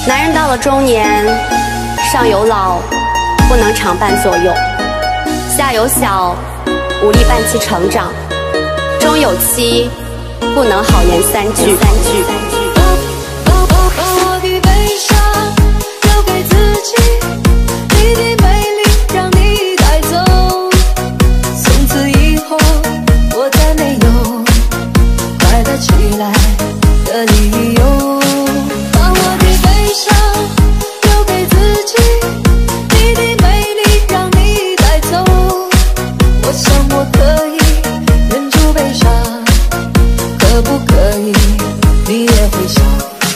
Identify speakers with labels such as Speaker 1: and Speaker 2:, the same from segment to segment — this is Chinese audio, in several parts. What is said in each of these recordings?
Speaker 1: 男人到了中年，上有老，不能常伴左右；下有小，无力伴其成长；中有妻，不能好言三句。
Speaker 2: 我的悲伤留给自己，你的美丽让你带走。从此以后，我再没有快乐起来的理由。把我的悲伤留给自己，你的美丽让你带走。我想我可以忍住悲伤，可不可以你也会想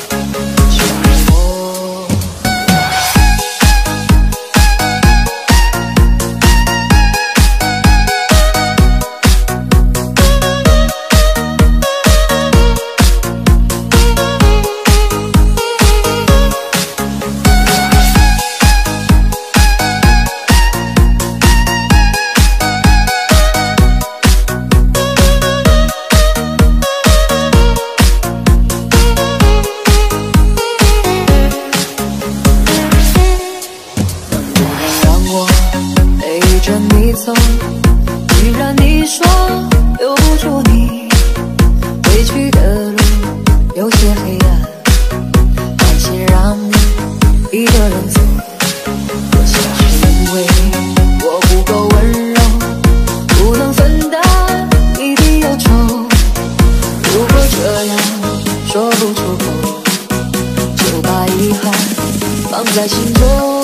Speaker 2: 你走，既然你说留不住你，回去的路有些黑暗，担心让你一个人走。我想是因为我不够温柔，不能分担你的忧愁。如果这样说不出口，就把遗憾放在心中。